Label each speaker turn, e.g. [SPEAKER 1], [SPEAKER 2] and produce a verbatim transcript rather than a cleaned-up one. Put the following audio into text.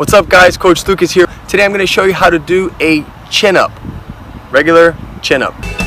[SPEAKER 1] What's up guys, Coach Lucas here. Today I'm going to show you how to do a chin up, regular chin up.